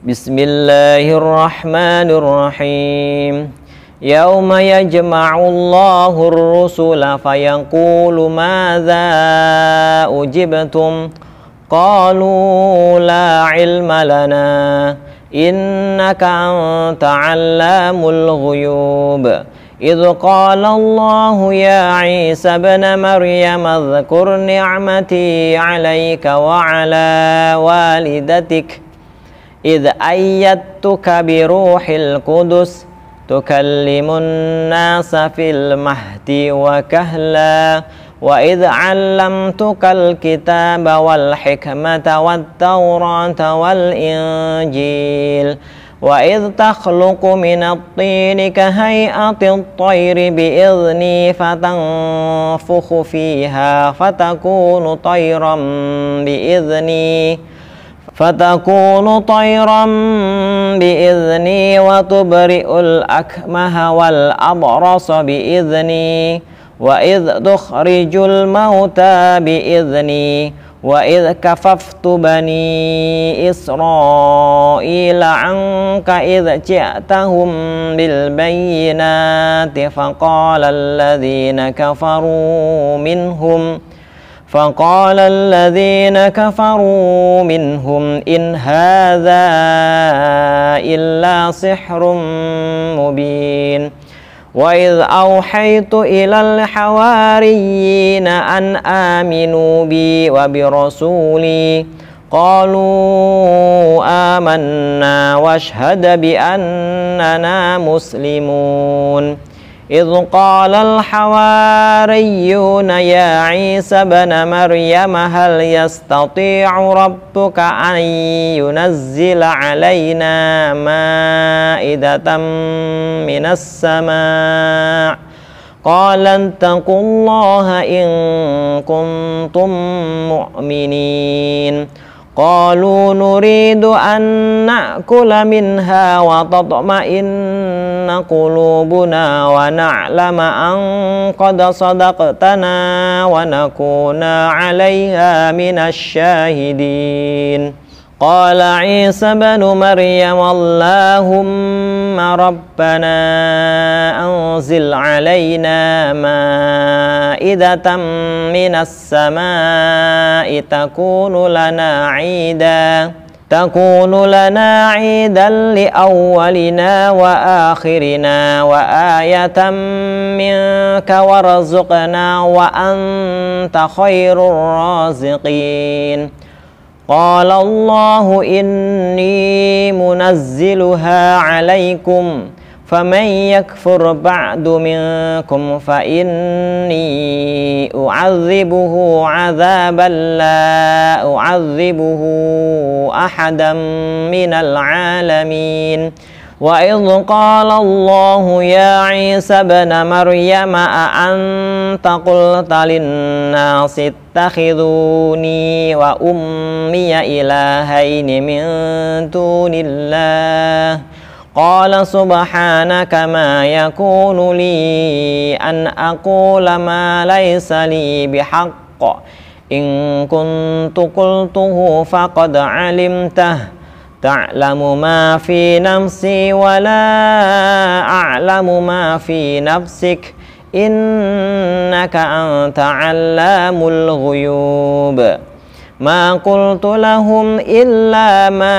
بسم الله الرحمن الرحيم يوم يجمع الله الرسل فيقول ماذا أجبتم قالوا لا علم لنا إنك أنت علام الغيوب إذ قال الله يا عيسى ابن مريم اذكر نعمتي عليك وعلى والدتك إذ أيدتك بروح القدس تكلم الناس في المهد وكهلا وإذ علمتك الكتاب والحكمة والتوراة والإنجيل وإذ تخلق من الطين كهيئة الطير بإذني فتنفخ فيها فتكون طيرا بإذني وتبرئ الأكمه والأبرص بإذني وإذ تخرج الموتى بإذني وإذ كففت بني إسرائيل عنك إذ جئتهم بالبينات فقال الذين كفروا منهم إن هذا إلا سحر مبين وإذ أوحيت إلى الحواريين أن آمنوا بي وبرسولي قالوا آمنا واشهد بأننا مسلمون إذ قال الحواريون يا عيسى ابن مريم هل يستطيع ربك أن ينزل علينا مائدة من السماء قال اتقوا الله إن كنتم مؤمنين قالوا نريد أن نأكل منها وتطمئن قلوبنا ونعلم أن قد صدقتنا ونكون عليها من الشاهدين قال عيسى ابن مريم اللهم ربنا أنزل علينا مائدة من السماء تكون لنا عيدا لأولنا وآخرنا وآية منك وارزقنا وأنت خير الرازقين قال الله إني منزلها عليكم فمن يكفر بعد منكم فإني أعذبه عذابا لا أعذبه أحدا من العالمين وإذ قال الله يا عيسى ابن مريم أأنت قلت للناس اتخذوني وأمي إلهين من دون الله قال سبحانك ما يكون لي أن أقول ما ليس لي بحق إن كنت قلته فقد علمته تعلم ما في نفسي ولا أعلم ما في نفسك إنك أنت علام الغيوب ما قلت لهم إلا ما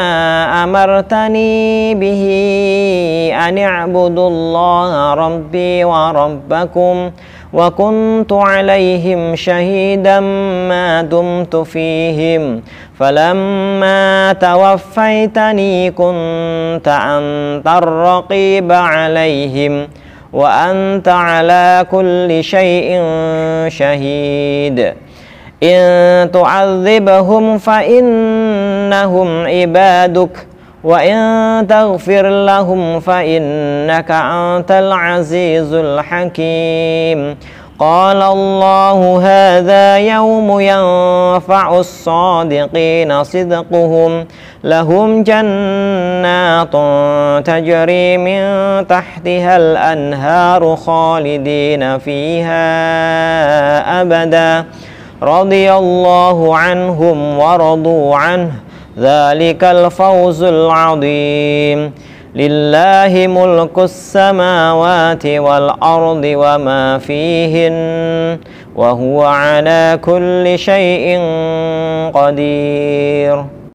أمرتني به أن اعبدوا الله ربي وربكم وكنت عليهم شهيدا ما دمت فيهم فلما توفيتني كنت أنت الرقيب عليهم وأنت على كل شيء شهيد إن تعذبهم فإنهم عبادك وإن تغفر لهم فإنك أنت العزيز الحكيم قال الله هذا يوم ينفع الصادقين صدقهم لهم جنات تجري من تحتها الأنهار خالدين فيها أبدا رضي الله عنهم ورضوا عنه ذلك الفوز العظيم. لله ملك السماوات والأرض وما فيهن وهو على كل شيء قدير.